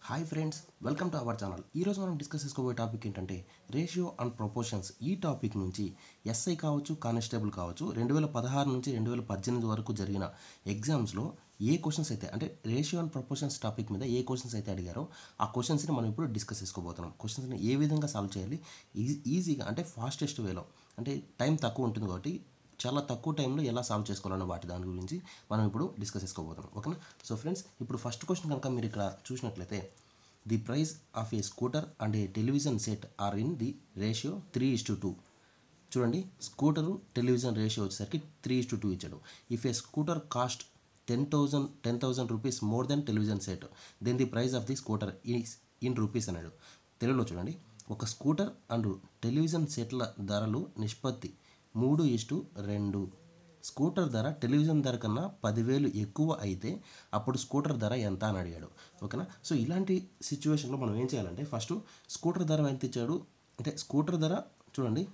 Hi friends, welcome to our channel. ఈరోజు మనం discuss చేసుకోబోయే టాపిక్ ఏంటంటే రేషియో అండ్ ప్రపోర్షన్స్. ఈ టాపిక్ నుంచి ఎస్ఐ కావచ్చు, కానిస్టేబుల్ కావచ్చు, 2016 నుంచి 2018 వరకు జరిగిన ఎగ్జామ్స్లో ఏ క్వశ్చన్స్ అయితే అంటే రేషియో అండ్ ప్రపోర్షన్స్ టాపిక్ మీద ఏ క్వశ్చన్స్ అయితే అడిగారో ఆ క్వశ్చన్స్ని మనం ఇప్పుడు డిస్కస్ చేసుకోబోతున్నాం. క్వశ్చన్స్ని ఏ విధంగా సాల్వ్ చేయాలి ఈజీగా అంటే ఫాస్టెస్ట్ వేలో, అంటే టైం తక్కువ ఉంటుంది కాబట్టి చాలా తక్కువ టైంలో ఎలా సాల్వ్ చేసుకోవాలన్న దాని గురించి మనం ఇప్పుడు డిస్కస్ చేసుకోబోతున్నాం. ఓకేనా? సో ఫ్రెండ్స్, ఇప్పుడు ఫస్ట్ క్వశ్చన్ కనుక మీరు ఇక్కడ చూసినట్లయితే, the price of a scooter and a television set are in the ratio 3:2. చూడండి, స్కూటరు టెలివిజన్ రేషియో వచ్చేసరికి 3:2 ఇచ్చాడు. If a scooter cost 10,000 rupees more then television set, then the price of the scooter is in rupees అన్నాడు. తెలుగులో చూడండి, ఒక scooter and television సెట్ల ధరలు నిష్పత్తి 3:2. స్కూటర్ ధర టెలివిజన్ ధర కన్నా 10,000 ఎక్కువ అయితే అప్పుడు స్కూటర్ ధర ఎంత అని అడిగాడు. ఓకేనా? సో ఇలాంటి సిచ్యువేషన్లో మనం ఏం చేయాలంటే, ఫస్ట్ స్కూటర్ ధర ఎంత ఇచ్చాడు అంటే, స్కూటర్ ధర చూడండి,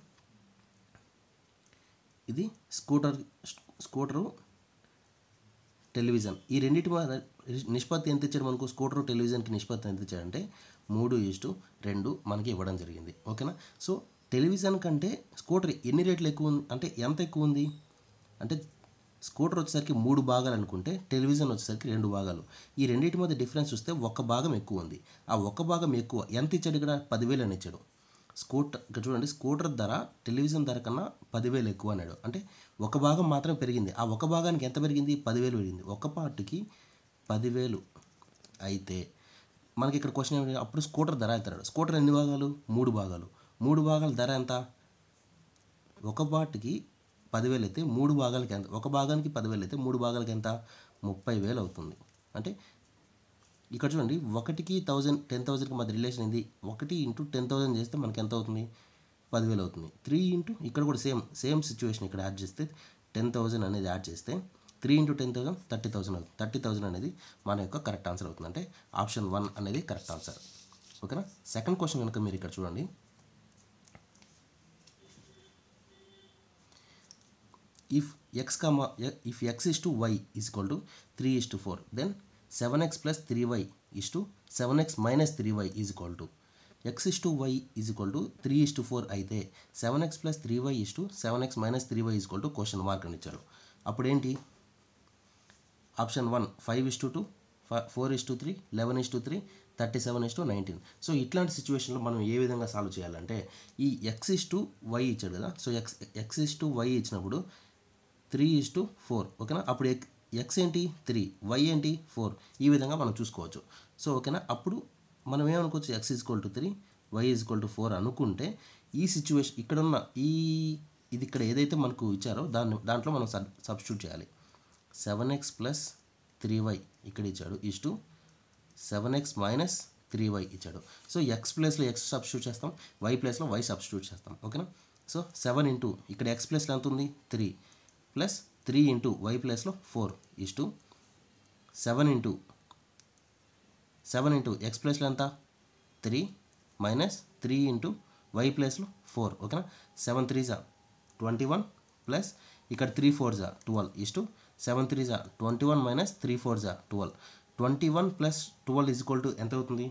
ఇది స్కూటరు టెలివిజన్, ఈ రెండింటి నిష్పత్తి ఎంత ఇచ్చాడు మనకు? స్కూటరు టెలివిజన్కి నిష్పత్తి ఎంత ఇచ్చాడంటే 3:2 మనకి ఇవ్వడం జరిగింది. ఓకేనా? సో టెలివిజన్ కంటే స్కూటర్ ఎన్ని రేట్లు ఎక్కువ ఉంది అంటే ఎంత ఎక్కువ ఉంది అంటే, స్కూటర్ వచ్చేసరికి 3 భాగాలు అనుకుంటే టెలివిజన్ వచ్చేసరికి 2 భాగాలు. ఈ రెండింటి మధ్య డిఫరెన్స్ చూస్తే 1 భాగం ఎక్కువ ఉంది. ఆ 1 భాగం ఎక్కువ ఎంత ఇచ్చాడు? ఇక్కడ 10,000 అని ఇచ్చాడు. ఇక్కడ చూడండి, స్కూటర్ ధర టెలివిజన్ ధర కన్నా 10,000 ఎక్కువ అన్నాడు. అంటే 1 భాగం మాత్రం పెరిగింది. ఆ 1 భాగానికి ఎంత పెరిగింది? 10,000 పెరిగింది. ఒక పార్ట్కి 10,000 అయితే మనకి ఇక్కడ క్వశ్చన్ ఏమిటి? అప్పుడు స్కూటర్ ధర అవుతాడు. స్కూటర్ ఎన్ని భాగాలు? 3 భాగాలు. 3 భాగాల ధర ఎంత? ఒక పార్ట్కి 10,000 అయితే 3 భాగాలకి ఎంత? ఒక భాగానికి 10,000 అయితే 3 భాగాలకి ఎంత? 30,000 అవుతుంది. అంటే ఇక్కడ చూడండి, 1కి 10,000కి మధ్య రిలేషన్ ఏంది? 1 ఇంటూ 10,000 చేస్తే మనకి ఎంత అవుతుంది? 10,000 అవుతుంది. 3 ఇంటూ ఇక్కడ కూడా సేమ్ సిచ్యువేషన్ ఇక్కడ యాడ్ చేస్తే 10,000 అనేది యాడ్ చేస్తే 3 ఇంటూ 10,000 30,000 అవుతుంది. 30,000 అనేది మన యొక్క కరెక్ట్ ఆన్సర్ అవుతుంది. అంటే ఆప్షన్ 1 అనేది కరెక్ట్ ఆన్సర్. ఓకేనా? సెకండ్ క్వశ్చన్ కనుక మీరు ఇక్కడ చూడండి, if x is to y is equal to 3:4, then 7x plus 3y is to 7x minus 3y is equal to x is to y is equal to 3:4 అయితే 7x plus 3y is to 7x minus 3y is equal to question mark అని ఇచ్చారు. అప్పుడు ఏంటి? Option 1 5:2, 4:3, 11:3, 37:19. So ఇట్లాంటి సిచ్యువేషన్లో మనం ఏ విధంగా solve చేయాలంటే, ఈ x is to y ఇచ్చాడు కదా, so x is to y ఇచ్చినప్పుడు 3:4. ఓకేనా? అప్పుడు x ఏంటి? 3, y ఏంటి? 4. ఈ విధంగా మనం చూసుకోవచ్చు. సో ఓకేనా? అప్పుడు మనం ఏమనుకోవచ్చు? x is equal to 3, y is equal to 4 అనుకుంటే ఈ సిచ్యువేషన్ ఇక్కడున్న ఇది ఇక్కడ ఏదైతే మనకు ఇచ్చారో దాంట్లో మనం సబ్స్టిట్యూట్ చేయాలి. 7x plus 3y ఇక్కడ ఇచ్చాడు is to 7x minus 3y ఇచ్చాడు. సో x ప్లేస్లో x సబ్స్టిట్యూట్ చేస్తాం, y ప్లేస్లో y సబ్స్టిట్యూట్ చేస్తాం. ఓకేనా? సో 7 ఇంటూ ఇక్కడ x ప్లేస్లో ఎంత ఉంది? 3 ప్లస్ 3 ఇంటూ y ప్లేస్లో 4 ఈజ్ టు 7 ఇంటూ x ప్లేస్లో ఎంత? 3 మైనస్ 3 ఇంటూ y ప్లేస్లో 4. ఓకేనా? 7 3s 21 ప్లస్ ఇక్కడ 3 4s 12 is to 7 3s 21 minus 3 4s 12. 21 plus 12 is equal to ఎంత అవుతుంది?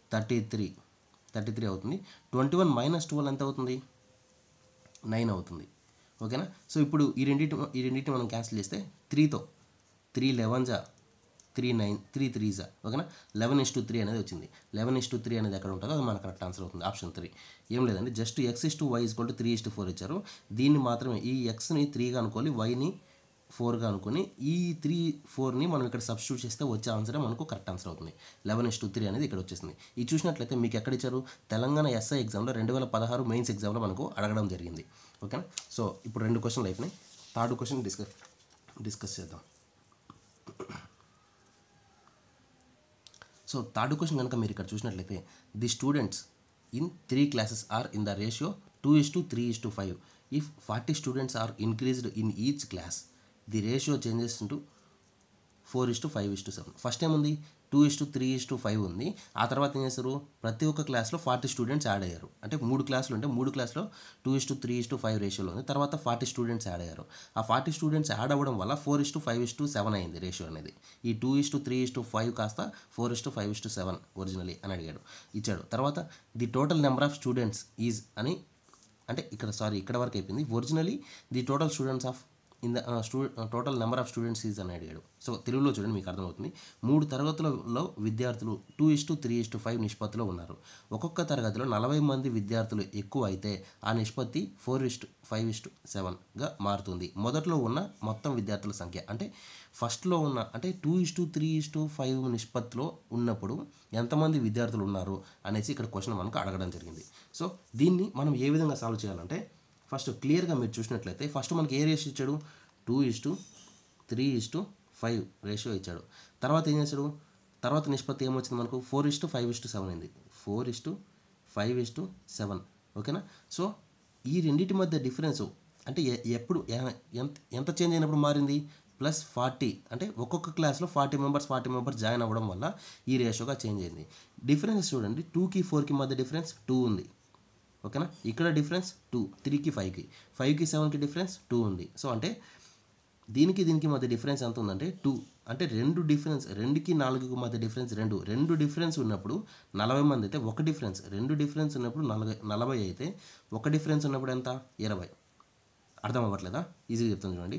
33 అవుతుంది. 21 మైనస్ 12 ఎంత అవుతుంది? 9 అవుతుంది. ఓకేనా? సో ఇప్పుడు ఈ రెండింటిని మనం క్యాన్సిల్ చేస్తే 3తో 3 11s 3 9 3 3s. ఓకేనా? 11:3 అనేది వచ్చింది. 11:3 అనేది ఎక్కడ ఉంటుందో అది మన కరెక్ట్ ఆన్సర్ అవుతుంది. ఆప్షన్ 3. ఏం లేదండి, just x is to y is equal to 3:4 ఇచ్చారు. దీన్ని మాత్రమే ఈ xని 3గా అనుకోవాలి, yని 4గా అనుకొని ఈ 3 4ని మనం ఇక్కడ సబ్స్టిట్యూట్ చేస్తే వచ్చే ఆన్సరే మనకు కరెక్ట్ ఆన్సర్ అవుతుంది. 11:3 అనేది ఇక్కడ వచ్చేసింది. ఇది చూసినట్లయితే మీకు ఎక్కడ ఇచ్చారు? తెలంగాణ ఎస్ఐ ఎగ్జామ్లో 2016 మెయిన్స్ ఎగ్జామ్లో మనకు అడగడం జరిగింది. ఓకేనా? సో ఇప్పుడు 2 క్వశ్చన్లు అయిపోయినాయి. థర్డ్ క్వశ్చన్ డిస్కస్ చేద్దాం. సో థర్డ్ క్వశ్చన్ కనుక మీరు ఇక్కడ చూసినట్లయితే, the students in 3 classes are in the ratio 2:3:5. If 40 students are increased in each class, the ratio changes into 4:5:7. First ఏముంది? 2:3:5 ఉంది. ఆ తర్వాత ఏం చేస్తారు, ప్రతి ఒక్క క్లాస్లో 40 స్టూడెంట్స్ యాడ్ అయ్యారు. అంటే 3 క్లాసులు ఉంటే 3 క్లాస్లో 2:3:5 రేషియోలో ఉంది. తర్వాత 40 స్టూడెంట్స్ యాడ్ అయ్యారు. ఆ 40 స్టూడెంట్స్ యాడ్ అవ్వడం వల్ల 4:5:7 అయింది రేషియో అనేది. ఈ 2:3:5 కాస్త 4:5:7 ఒరిజినలీ అని అడిగాడు, ఇచ్చాడు. తర్వాత the total number of students is అని, అంటే ఇక్కడ వరకు అయిపోయింది. Originally the total students of in the total number of students is అని అడిగాడు. సో తెలుగులో చూడండి, మీకు అర్థమవుతుంది. 3 తరగతులలో విద్యార్థులు 2:3:5 నిష్పత్తిలో ఉన్నారు. ఒక్కొక్క తరగతిలో 40 మంది విద్యార్థులు ఎక్కువ అయితే ఆ నిష్పత్తి 4:5:7గా మారుతుంది. మొదట్లో ఉన్న మొత్తం విద్యార్థుల సంఖ్య, అంటే ఫస్ట్లో ఉన్న, అంటే 2:3:5 నిష్పత్తిలో ఉన్నప్పుడు ఎంతమంది విద్యార్థులు ఉన్నారు అనేసి ఇక్కడ క్వశ్చన్ మనకు అడగడం జరిగింది. సో దీన్ని మనం ఏ విధంగా సాల్వ్ చేయాలంటే, ఫస్ట్ క్లియర్గా మీరు చూసినట్లయితే ఫస్ట్ మనకి ఏ రేషియో ఇచ్చాడు, 2:3:5 రేషియో ఇచ్చాడు. తర్వాత ఏం చేశాడు, తర్వాత నిష్పత్తి ఏమొచ్చింది మనకు, 4:5:7 అయింది. 4:5:7 ఓకేనా. సో ఈ రెండింటి మధ్య డిఫరెన్స్ అంటే ఎప్పుడు ఎంత చేంజ్ అయినప్పుడు మారింది, +40, అంటే ఒక్కొక్క క్లాస్లో 40 మెంబర్స్ జాయిన్ అవ్వడం వల్ల ఈ రేషియోగా చేంజ్ అయింది. డిఫరెన్స్ చూడండి, 2కి 4కి మధ్య డిఫరెన్స్ 2 ఉంది. ఓకేనా. ఇక్కడ డిఫరెన్స్ 2, 3కి 5కి, 5కి 7కి డిఫరెన్స్ 2 ఉంది. సో అంటే దీనికి మధ్య డిఫరెన్స్ ఎంత ఉందంటే 2. అంటే 2కి 4కి మధ్య డిఫరెన్స్ 2 డిఫరెన్స్ ఉన్నప్పుడు 40 మంది అయితే, ఒక డిఫరెన్స్ 2 డిఫరెన్స్ ఉన్నప్పుడు 40 అయితే, ఒక డిఫరెన్స్ ఉన్నప్పుడు ఎంత, 20. అర్థం అవ్వట్లేదా, ఈజీగా చెప్తాను చూడండి.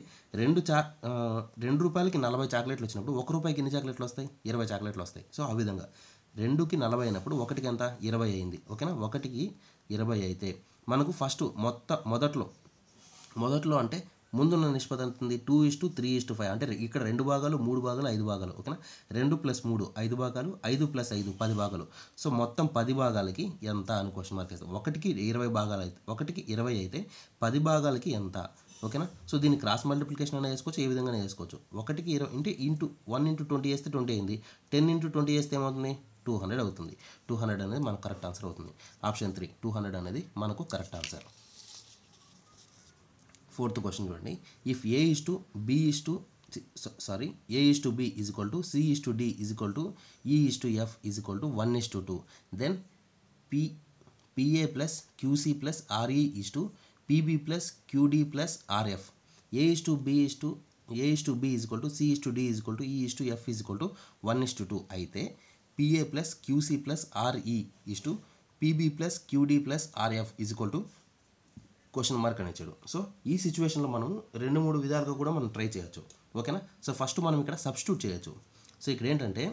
₹2కి 40 చాక్లెట్లు వచ్చినప్పుడు ₹1 ఎన్ని చాక్లెట్లు వస్తాయి, 20 చాక్లెట్లు వస్తాయి. సో ఆ విధంగా 2కి 40 అయినప్పుడు 1కి ఎంత, 20 అయింది. ఓకేనా. 1కి 20 అయితే మనకు ఫస్ట్ మొదట్లో అంటే ముందున్న నిష్పత్తి ఎంత ఉంది, 2:3:5. అంటే ఇక్కడ 2 భాగాలు, 3 భాగాలు, 5 భాగాలు. ఓకేనా. 2 + 3 5 భాగాలు, 5 + 5 10 భాగాలు. సో మొత్తం 10 భాగాలకి ఎంత అని క్వశ్చన్ మార్క్ వేస్తాం. 1కి 20 భాగాలు అయితే, 1కి 20 అయితే 10 భాగాలకి ఎంత. ఓకేనా. సో దీన్ని క్రాస్ మల్టిప్లికేషన్ అయినా చేసుకోవచ్చు, ఏ విధంగా చేసుకోవచ్చు. 1కి 20 అంటే 1 × 20 చేస్తే 20 అయింది. 10 × 20 చేస్తే ఏమవుతుంది, 200 అవుతుంది. 200 అనేది మనకు కరెక్ట్ ఆన్సర్ అవుతుంది. ఆప్షన్ 3 200 అనేది మనకు కరెక్ట్ ఆన్సర్. 4th క్వశ్చన్ చూడండి. If A is to B is to C is to D is equal to E is to F is equal to 1:2, then PA plus QC plus RE is to PB plus QD plus RF. A is to B is equal to C is to D is equal to E is to F is equal to 1:2 అయితే PA plus QC plus RE is to PB plus QD plus RF is equal to question mark అని ఇచ్చాడు. So ఈ సిచ్యువేషన్లో మనం 2-3 విధాలుగా కూడా మనం try చేయొచ్చు. ఓకేనా. సో ఫస్ట్ మనం ఇక్కడ సబ్స్టిట్యూట్ చేయొచ్చు. సో ఇక్కడ ఏంటంటే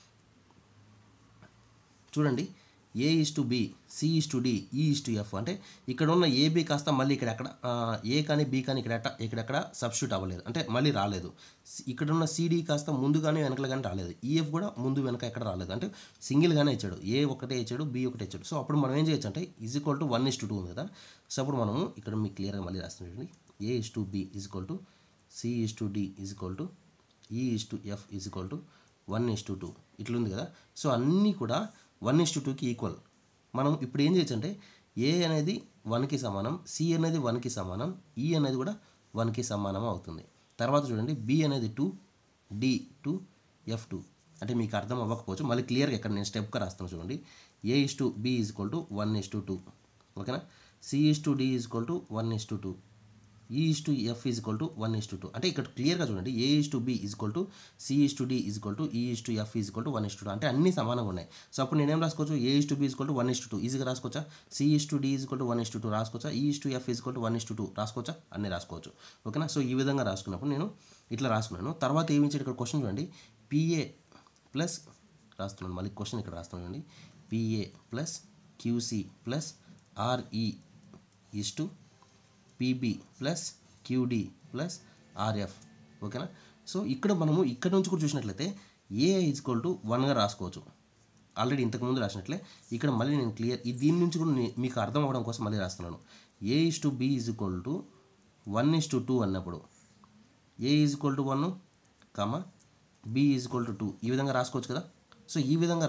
చూడండి, A is to B, C is to D, E is to F. అంటే ఇక్కడ ఉన్న AB కాస్త మళ్ళీ ఇక్కడ A కానీ B కానీ ఇక్కడెక్కడ సబ్స్టిట్యూట్ అవ్వలేదు, అంటే మళ్ళీ రాలేదు. ఇక్కడ ఉన్న CD కాస్త ముందు కానీ వెనకలు కానీ రాలేదు. EF కూడా ముందు వెనక ఎక్కడ రాలేదు, అంటే సింగిల్గానే ఇచ్చాడు. A ఒకటే ఇచ్చాడు, B ఒకటే ఇచ్చాడు. సో అప్పుడు మనం ఏం చేయొచ్చు అంటే ఈజ్ ఈక్వల్ టు 1:2 ఉంది కదా. సో అప్పుడు మనము ఇక్కడ మీకు క్లియర్గా మళ్ళీ రాస్తున్నాం చూడండి. A is to B is equal to C is to D is equal to E is to F is equal to 1:2 ఇట్లా ఉంది కదా. సో అన్నీ కూడా 1:2కి ఈక్వల్. మనం ఇప్పుడు ఏం చేయొచ్చు అంటే A అనేది 1కి సమానం, C అనేది 1కి సమానం, E అనేది కూడా 1కి సమానం అవుతుంది. తర్వాత చూడండి, B అనేది 2, D 2, F 2. అంటే మీకు అర్థం అవ్వకపోవచ్చు, మళ్ళీ క్లియర్గా ఇక్కడ నేను స్టెప్గా రాస్తాను చూడండి. A is to B is equal to 1:2. ఓకేనా. C is to D is equal to 1:2. E is to F is equal to 1:2. అంటే ఇక్కడ క్లియర్గా చూడండి, A is to B is equal to C is to D is equal to E is to F is equal to 1:2. అంటే అన్నీ సమానంగా ఉన్నాయి. So అప్పుడు నేనేం రాసుకోవచ్చు, A is to B is equal to 1:2 ఈజీగా రాసుకోవచ్చా, C is to D is equal to 1:2 రాసుకోవచ్చా, E is to F is equal to 1:2 రాసుకోవచ్చా, అన్నీ రాసుకోవచ్చు. ఓకేనా. సో ఈ విధంగా రాసుకున్నప్పుడు నేను ఇట్లా రాసుకున్నాను. తర్వాత ఏమి ఇచ్చాడు ఇక్కడ క్వశ్చన్ చూడండి, PA ప్లస్ రాస్తున్నాను, మళ్ళీ క్వశ్చన్ ఇక్కడ రాస్తున్నాను చూడండి. PA plus QC plus RE is to PB plus QD plus RF. ఓకేనా. సో ఇక్కడ మనము ఇక్కడ నుంచి కూడా చూసినట్లయితే A ఈజ్ ఈక్వల్ టు 1గా రాసుకోవచ్చు. ఆల్రెడీ ఇంతకుముందు రాసినట్లే ఇక్కడ మళ్ళీ నేను దీని నుంచి కూడా మీకు అర్థం అవ్వడం కోసం మళ్ళీ రాస్తున్నాను. A is to B is equal to 1:2 అన్నప్పుడు A is equal to 1, B is equal to 2 ఈ విధంగా రాసుకోవచ్చు కదా. సో ఈ విధంగా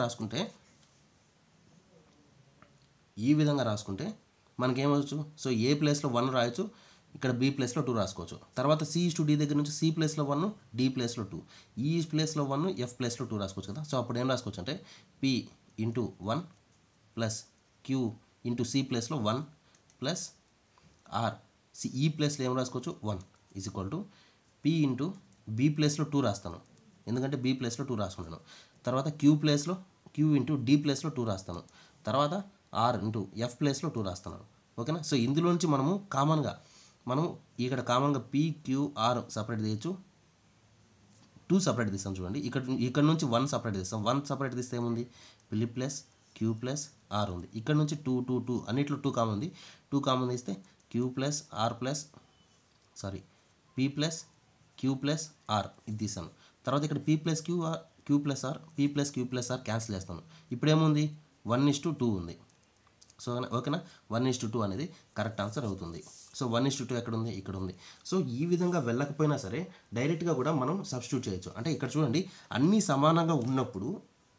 రాసుకుంటే మనకేమవచ్చు, సో A ప్లేస్లో 1 రాయొచ్చు, ఇక్కడ బి ప్లేస్లో 2 రాసుకోవచ్చు. తర్వాత సి ఈస్ టు డి దగ్గర నుంచి సి ప్లేస్లో 1, డి ప్లేస్లో 2, ఈ ప్లేస్లో 1, ఎఫ్ ప్లేస్లో 2 రాసుకోవచ్చు కదా. సో అప్పుడు ఏం రాసుకోవచ్చు అంటే P into 1 plus Q into C ప్లేస్లో 1 ప్లస్ ఆర్ సి ఈ ప్లేస్లో ఏం రాసుకోవచ్చు 1 is equal to P into B ప్లేస్లో 2 రాస్తాను, ఎందుకంటే బి ప్లేస్లో 2 రాసుకుంటాను. తర్వాత క్యూ ఇంటూ డి ప్లేస్లో 2 రాస్తాను. తర్వాత ఆర్ ఇంటూ ఎఫ్ ప్లేస్లో 2 రాస్తున్నాను. ఓకేనా. సో ఇందులో నుంచి మనం ఇక్కడ కామన్గా పిక్యూఆర్ సపరేట్ తీయచ్చు, 2 సపరేట్ తీస్తాం చూడండి. ఇక్కడ నుంచి 1 సపరేట్ తీస్తాం. 1 సపరేట్ తీస్తే ఏముంది P plus Q plus R ఉంది. ఇక్కడ నుంచి 2 అన్నిట్లో 2 కామన్ ఉంది. 2 కామన్ తీస్తే Q plus R plus P plus Q plus R ఇది తీసాను. తర్వాత ఇక్కడ P plus Q plus R cancel చేస్తాను. ఇప్పుడు ఏముంది 1:2 ఉంది. సో ఓకేనా, 1:2 అనేది కరెక్ట్ ఆన్సర్ అవుతుంది. సో 1:2 ఎక్కడ ఉంది, ఇక్కడ ఉంది. సో ఈ విధంగా వెళ్ళకపోయినా సరే డైరెక్ట్గా కూడా మనం సబ్స్టిట్యూట్ చేయొచ్చు. అంటే ఇక్కడ చూడండి అన్నీ సమానంగా ఉన్నప్పుడు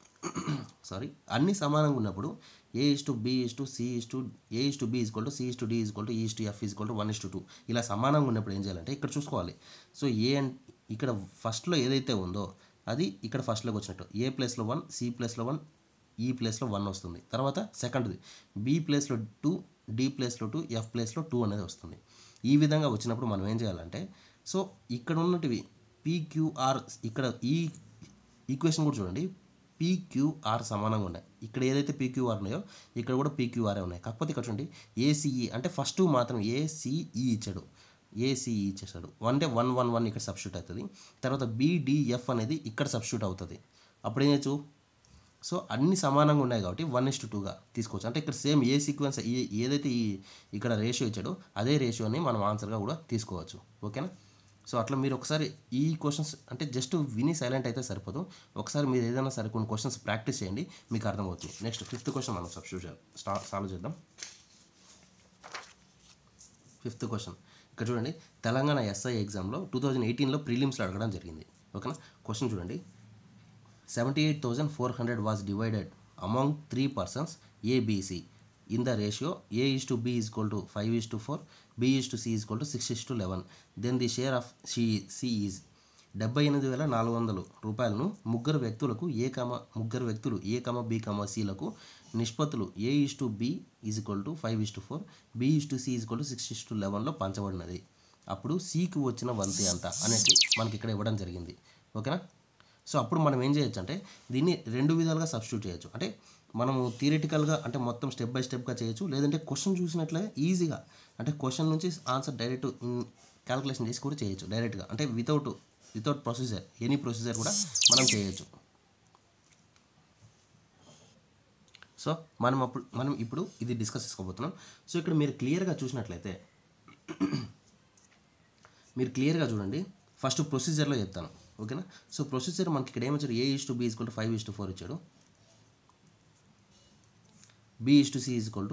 A:B:C:A:B:C:D:C:E:F:1:2 ఇలా సమానంగా ఉన్నప్పుడు ఏం చేయాలంటే ఇక్కడ చూసుకోవాలి. సో ఇక్కడ ఫస్ట్లో ఏదైతే ఉందో అది ఇక్కడ ఫస్ట్లోకి వచ్చినట్టు ఏ ప్లేస్లో 1, సి ప్లేస్లో 1, ఈ ప్లేస్లో 1 వస్తుంది. తర్వాత సెకండ్ది బి ప్లేస్లో 2, డి ప్లేస్లో 2, ఎఫ్ ప్లేస్లో 2 అనేది వస్తుంది. ఈ విధంగా వచ్చినప్పుడు మనం ఏం చేయాలంటే సో ఇక్కడ ఉన్నటివి పిక్యూఆర్, ఇక్కడ ఈ ఈక్వేషన్ కూడా చూడండి పిక్యూఆర్ సమానంగా ఉన్నాయి. ఇక్కడ ఏదైతే పిక్యూఆర్ ఉన్నాయో ఇక్కడ కూడా పిక్యూఆర్ఏ ఉన్నాయి. కాకపోతే ఇక్కడ చూడండి ఏసీఈ అంటే ఫస్ట్ మాత్రం ఏసీఈ ఇచ్చాడు, ఏసీఈ ఇచ్చేసాడు. 1 ఇక్కడ సబ్స్టిట్యూట్ అవుతుంది. తర్వాత బీడిఎఫ్ అనేది ఇక్కడ సబ్స్టిట్యూట్ అవుతుంది. అప్పుడు ఏం చేయొచ్చు, సో అన్ని సమానంగా ఉన్నాయి కాబట్టి 1:2గా తీసుకోవచ్చు. అంటే ఇక్కడ సేమ్ ఏ సీక్వెన్స్ ఏదైతే ఇక్కడ రేషియో ఇచ్చాడో అదే రేషియోని మనం ఆన్సర్గా కూడా తీసుకోవచ్చు. ఓకేనా. సో అట్లా మీరు ఒకసారి ఈ క్వశ్చన్స్ అంటే జస్ట్ విని సైలెంట్ అయితే సరిపోదు, ఒకసారి మీరు ఏదైనా సరే కొన్ని క్వశ్చన్స్ ప్రాక్టీస్ చేయండి, మీకు అర్థమవుతుంది. నెక్స్ట్ 5th క్వశ్చన్ మనం సబ్స్టిట్యూషన్ సాల్వ్ చేద్దాం. 5th క్వశ్చన్ ఇక్కడ చూడండి, తెలంగాణ ఎస్ఐ ఎగ్జామ్లో 2018లో ప్రిలిమ్స్లో అడగడం జరిగింది. ఓకేనా. క్వశ్చన్ చూడండి, 78,400 was divided among 3 persons A, B, C in the ratio A:B = 5:4, B:C = 6:11. Then the share of C is 78,400 రూపాయలను ముగ్గురు వ్యక్తులు A, B, Cలకు నిష్పత్తులు A:B = 5:4, B:C = 6:11లో పంచబడినది. అప్పుడు Cకి వచ్చిన వంతు ఎంత అనేది మనకి ఇక్కడ ఇవ్వడం జరిగింది. ఓకేనా. సో అప్పుడు మనం ఏం చేయొచ్చు అంటే దీన్ని 2 విధాలుగా సబ్స్టిట్యూట్ చేయొచ్చు. అంటే మనము థియరిటికల్గా అంటే మొత్తం స్టెప్ బై స్టెప్గా చేయొచ్చు, లేదంటే క్వశ్చన్ చూసినట్లే ఈజీగా అంటే క్వశ్చన్ నుంచి ఆన్సర్ డైరెక్ట్ క్యాలిక్యులేషన్ చేసి కూడా చేయొచ్చు డైరెక్ట్గా. అంటే వితౌట్ ప్రొసీజర్ ఎనీ ప్రొసీజర్ కూడా మనం చేయొచ్చు. సో మనం ఇప్పుడు ఇది డిస్కస్ చేసుకోబోతున్నాం. సో ఇక్కడ మీరు క్లియర్గా చూసినట్లయితే మీరు క్లియర్గా చూడండి, ఫస్ట్ ప్రొసీజర్లో చెప్తాను. ఓకేనా. సో ప్రొసీజర్ మనకి ఇక్కడ ఏమొచ్చాడు, A:B = 5:4 ఇచ్చాడు, B:C =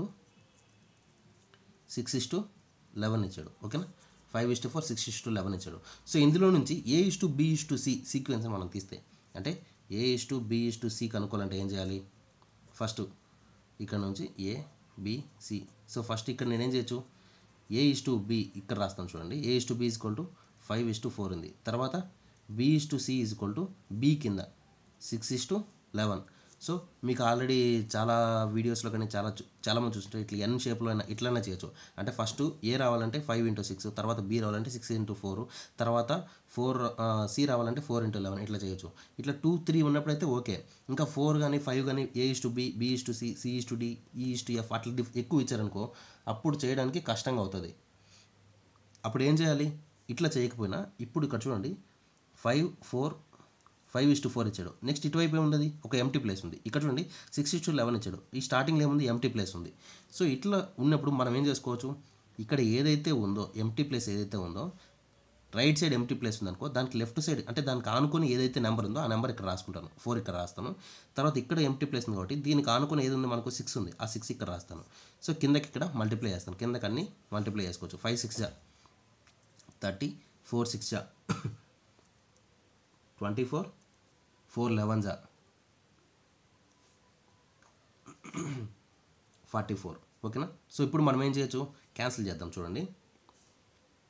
6:11 ఇచ్చాడు. ఓకేనా. 5:4, 6:11 ఇచ్చాడు. సో ఇందులో నుంచి A:B:C సీక్వెన్స్ మనం తీస్తే అంటే A:B:C కనుక్కోవాలంటే ఏం చేయాలి, ఫస్ట్ ఇక్కడ నుంచి A:B:C. సో ఫస్ట్ ఇక్కడ నేనేం చేయొచ్చు, A:B ఇక్కడ రాస్తాను చూడండి, A:B = 5:4 ఉంది. తర్వాత B:C = B కింద 6:11. సో మీకు ఆల్రెడీ చాలా వీడియోస్లో కానీ చాలామంది చూస్తుంటే ఇట్లా ఎన్ షేప్లో అయినా ఇట్లనే చేయొచ్చు. అంటే ఫస్ట్ ఏ రావాలంటే 5:6, తర్వాత బి రావాలంటే 6:4, తర్వాత సి రావాలంటే 4:11 ఇట్లా చేయొచ్చు. ఇట్లా 2, 3 ఉన్నప్పుడైతే ఓకే. ఇంకా 4 కానీ 5 కానీ A:B, B:C, C:D, E:F అట్లా ఎక్కువ ఇచ్చారనుకో అప్పుడు చేయడానికి కష్టంగా అవుతుంది. అప్పుడు ఏం చేయాలి, ఇట్లా చేయకపోయినా ఇప్పుడు ఇక్కడ చూడండి 5:4 ఇచ్చాడు. నెక్స్ట్ ఇటువైపు ఏముంది, ఒక ఎంటీ ప్లేస్ ఉంది. ఇక్కడ చూడండి 6:11 ఇచ్చాడు. ఈ స్టార్టింగ్లో ఏముంది, ఎంటీ ప్లేస్ ఉంది. సో ఇట్లా ఉన్నప్పుడు మనం ఏం చేసుకోవచ్చు, ఇక్కడ ఏదైతే ఉందో ఎంటీ ప్లేస్ ఏదైతే ఉందో రైట్ సైడ్ ఎంటీ ప్లేస్ ఉందనుకో దానికి లెఫ్ట్ సైడ్ అంటే దానికి ఆనుకొని ఏదైతే నెంబర్ ఉందో ఆ నెంబర్ ఇక్కడ రాసుకుంటాను, 4 ఇక్కడ రాస్తాను. తర్వాత ఇక్కడ ఎంటీ ప్లేస్ ఉంది కాబట్టి దీనికి ఆనుకొని ఏది ఉంది మనకు 6 ఉంది, ఆ 6 ఇక్కడ రాస్తాను. సో కిందకి ఇక్కడ మల్టిప్లై చేస్తాను, కిందకి అన్ని మల్టిప్లై చేసుకోవచ్చు. 5 6 30, 4 6 24, 4 11 44. ఓకేనా. సో ఇప్పుడు మనం ఏం చేయొచ్చు, క్యాన్సిల్ చేద్దాం చూడండి.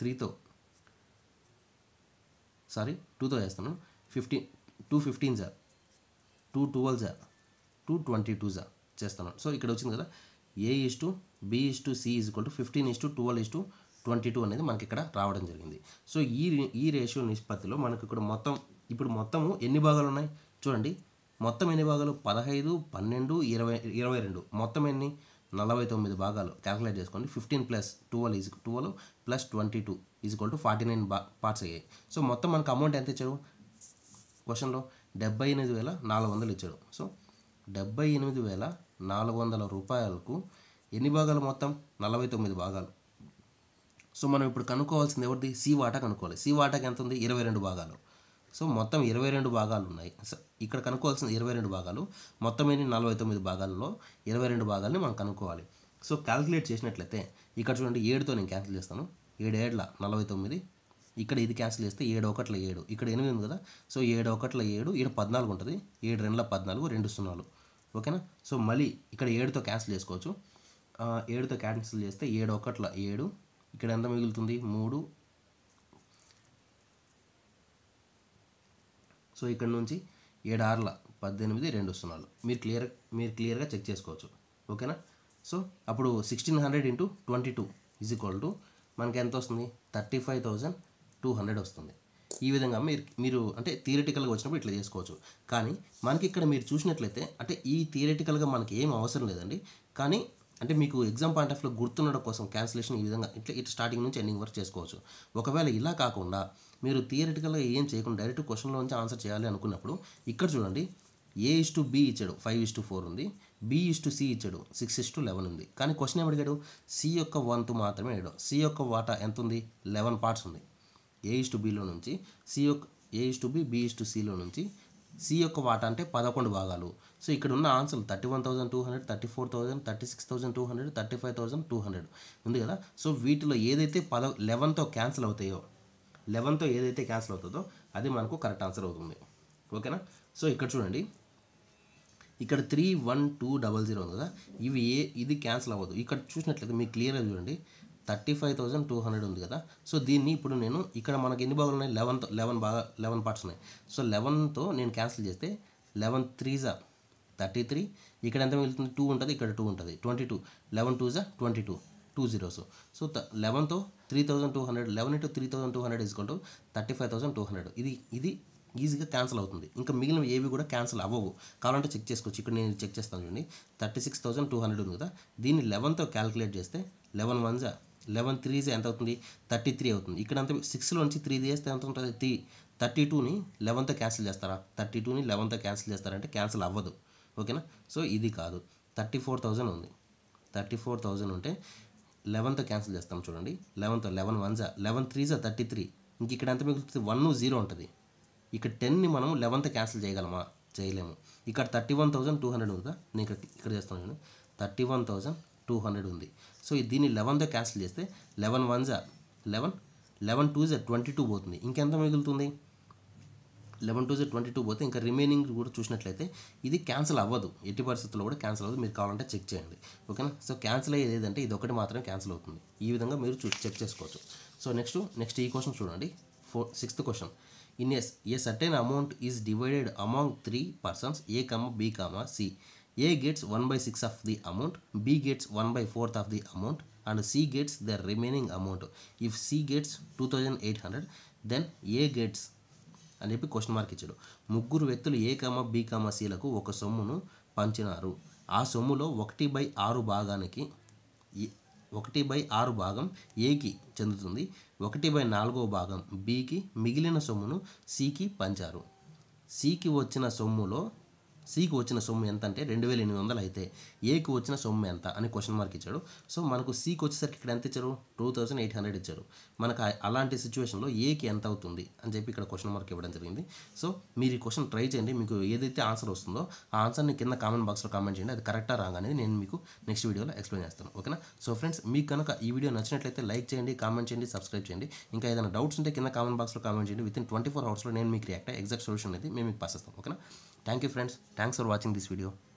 3తో సారీ 2తో చేస్తాను. 2 15s 2 12s 2 22s చేస్తాను. సో ఇక్కడ వచ్చింది కదా A/B/C = 15:12:22 అనేది మనకి ఇక్కడ రావడం జరిగింది. సో ఈ రేషియో నిష్పత్తిలో మనకు ఇక్కడ మొత్తము ఎన్ని భాగాలు ఉన్నాయి చూడండి. మొత్తం ఎన్ని భాగాలు 15, 12, 20, 22 మొత్తం ఎన్ని 49 భాగాలు క్యాలిక్యులేట్ చేసుకోండి. 15 + 12 12 + 22 = 49 పార్ట్స్ అయ్యాయి. సో మొత్తం మనకు అమౌంట్ ఎంత ఇచ్చాడు క్వశ్చన్లో 78,400 ఇచ్చాడు. సో 78,400 రూపాయలకు ఎన్ని భాగాలు మొత్తం 49 భాగాలు. సో మనం ఇప్పుడు కనుక్కోవాల్సింది ఎవరిది సి వాటా కనుక్కోవాలి. సి వాటాకి ఎంత ఉంది 22 భాగాలు. సో మొత్తం 22 భాగాలు ఉన్నాయి. ఇక్కడ కనుక్కోవాల్సింది 22 భాగాలు. మొత్తం ఎన్ని 49 భాగాల్లో 22 భాగాలని మనం కనుక్కోవాలి. సో క్యాలిక్యులేట్ చేసినట్లయితే ఇక్కడ చూడండి 7తో నేను క్యాన్సిల్ చేస్తాను. 7 ఏళ్ల 49, ఇక్కడ ఇది క్యాన్సిల్ చేస్తే 7 1 7, ఇక్కడ 8 ఉంది కదా. సో 7 1 7, ఇక్కడ 14 ఉంటుంది. 7 2 14, 2 0. ఓకేనా. సో మళ్ళీ ఇక్కడ 7తో క్యాన్సిల్ చేసుకోవచ్చు. 7తో క్యాన్సిల్ చేస్తే 7 1 7, ఇక్కడ ఎంత మిగులుతుంది 3. సో ఇక్కడ నుంచి 7 6 18, 2 0. మీరు క్లియర్గా చెక్ చేసుకోవచ్చు. ఓకేనా. సో అప్పుడు 1600 × 22 = మనకి ఎంత వస్తుంది 35,200 వస్తుంది. ఈ విధంగా మీరు అంటే థియరిటికల్గా వచ్చినప్పుడు ఇట్లా చేసుకోవచ్చు. కానీ మనకి ఇక్కడ మీరు చూసినట్లయితే అంటే ఈ థియరిటికల్గా మనకి ఏం అవసరం లేదండి. కానీ అంటే మీకు ఎగ్జామ్ పాయింట్ ఆఫ్ వ్యూలో గుర్తుండడం కోసం క్యాన్సిలేషన్ ఈ విధంగా ఇట్లా స్టార్టింగ్ నుంచి ఎండింగ్ వరకు చేసుకోవచ్చు. ఒకవేళ ఇలా కాకుండా మీరు థియరిటికల్గా ఏం చేయకుండా డైరెక్ట్ క్వశ్చన్లోంచి ఆన్సర్ చేయాలి అనుకున్నప్పుడు ఇక్కడ చూడండి A/B ఇచ్చాడు 5:4 ఉంది. B/C ఇచ్చాడు 6:11 ఉంది. కానీ క్వశ్చన్ ఏమి అడిగాడు సి యొక్క వంతు మాత్రమే అడిగాడు. సి యొక్క వాటా ఎంత ఉంది 11 పార్ట్స్ ఉంది. A/Bలో నుంచి A/B B/Cలో నుంచి సి యొక్క వాటా అంటే 11 భాగాలు. సో ఇక్కడ ఉన్న ఆన్సర్లు 31,200, 34,000, 36,200, 35,200 ఉంది కదా. సో వీటిలో ఏదైతే 11తో క్యాన్సిల్ అవుతాయో 11తో ఏదైతే క్యాన్సిల్ అవుతుందో అది మనకు కరెక్ట్ ఆన్సర్ అవుతుంది. ఓకేనా. సో ఇక్కడ చూడండి ఇక్కడ 31200 ఉంది కదా. ఇది క్యాన్సిల్ అవ్వదు. ఇక్కడ చూసినట్లయితే మీకు క్లియర్గా చూడండి 35,200 ఉంది కదా. సో దీన్ని ఇప్పుడు నేను ఇక్కడ మనకి ఎన్ని భాగాలు ఉన్నాయి 11 పార్ట్స్ ఉన్నాయి. సో 11తో నేను క్యాన్సిల్ చేస్తే 11 3s 33, ఇక్కడ ఎంత మిగులుతుంది 2 ఉంటుంది, ఇక్కడ 2 ఉంటుంది 22, 11 2s 22, 2 zeros. సో 11తో 3,200, 11 × 3,200 = 35,200. ఇది ఈజీగా క్యాన్సిల్ అవుతుంది. ఇంకా మిగిలిన ఏవి కూడా క్యాన్సిల్ అవ్వవు. కావాలంటే చెక్ చేసుకోవచ్చు. ఇక్కడ నేను చెక్ చేస్తాను చూడండి 36,200 ఉంది కదా. దీన్ని 11తో క్యాలిక్యులేట్ చేస్తే 11 1s 11 3s ఎంత అవుతుంది 33 అవుతుంది. ఇక్కడ అంతా 6లోంచి 3 తీస్తే ఎంత ఉంటుంది 3. 32ని 11తో క్యాన్సిల్ చేస్తారా 32ని 11తో క్యాన్సిల్ చేస్తారంటే క్యాన్సిల్ అవ్వదు. ఓకేనా. సో ఇది కాదు 34,000 ఉంది. 34,000 ఉంటే 11తో క్యాన్సిల్ చేస్తాం చూడండి. 11తో 11 1s 11 3s 33, ఇంక ఇక్కడ ఎంత మిగులుతుంది 1 0 ఉంటుంది. ఇక్కడ 10ని మనం 11తో క్యాన్సిల్ చేయగలమా చేయలేము. ఇక్కడ 31,200 ఉంది కదా. నేను ఇక్కడ చేస్తాను 31,200 ఉంది. సో దీన్ని 11తో క్యాన్సిల్ చేస్తే 11 1s 11, 11 2s 22 పోతుంది. ఇంకెంత మిగులుతుంది 11 2s 22 పోతే ఇంకా రిమైనింగ్ కూడా చూసినట్లయితే ఇది క్యాన్సిల్ అవ్వదు. ఎట్టి పరిస్థితుల్లో కూడా క్యాన్సిల్ అవ్వదు. మీరు కావాలంటే చెక్ చేయండి. ఓకేనా. సో క్యాన్సిల్ అయ్యేది ఏదంటే ఇది ఒకటి మాత్రమే క్యాన్సిల్ అవుతుంది. ఈ విధంగా మీరు చెక్ చేసుకోవచ్చు. సో నెక్స్ట్ ఈ క్వశ్చన్ చూడండి 6th question. In a certain amount is divided among 3 persons A, B, C. A gets 1/6 of the amount, B gets 1/4 of the amount, and C gets the remaining amount. If C gets 2,800, then A gets అని చెప్పి question mark ఇచ్చాడు. ముగ్గురు వ్యక్తులు A, B, Cలకు ఒక సొమ్మును పంచినారు. ఆ సొమ్ములో 1/6 భాగానికి 1/6 భాగం ఏకి చెందుతుంది. 1/4 భాగం బికి, మిగిలిన సొమ్మును సికి పంచారు. సికి వచ్చిన సొమ్ము ఎంత అంటే 2,800 అయితే ఏకి వచ్చిన సొమ్ము ఎంత అని క్వశ్చన్ మార్క్ ఇచ్చాడు. సో మనకు సికి వచ్చేసరికి ఇక్కడ ఎంత ఇచ్చారు 2,800 ఇచ్చారు. మనకు అలాంటి సిచ్యువేషన్లో ఏకి ఎంత అవుతుంది అని చెప్పి ఇక్కడ క్వశ్చన్ మార్క్ ఇవ్వడం జరిగింది. సో మీరు ఈ క్వశ్చన్ ట్రై చేయండి. మీకు ఏదైతే ఆన్సర్ వస్తుందో ఆ ఆన్సర్ని కింద కామెంట్ బాక్స్లో కామెంట్ చేయండి. అది కరెక్టా రాంగ్ అనేది నేను మీకు నెక్స్ట్ వీడియోలో ఎక్స్ప్లెయిన్ చేస్తాను. ఓకేనా. సో ఫ్రెండ్స్ మీకు కనుక ఈ వీడియో నచ్చినట్లయితే లైక్ చేయండి, కామెంట్ చేయండి, సబ్స్క్రైబ్ చేయండి. ఇంకా ఏదైనా డౌట్స్ ఉంటే కింద కామెంట్ బాక్స్లో కామెంట్ చేయండి. వితిన్ 24 hours నేను మీకు రియాక్ట్ ఎగ్జాక్ట్ సొల్యూషన్ అనేది మేము మీకు పాస్ చేస్తాం. ఓకేనా. Thank you friends. Thanks for watching this video.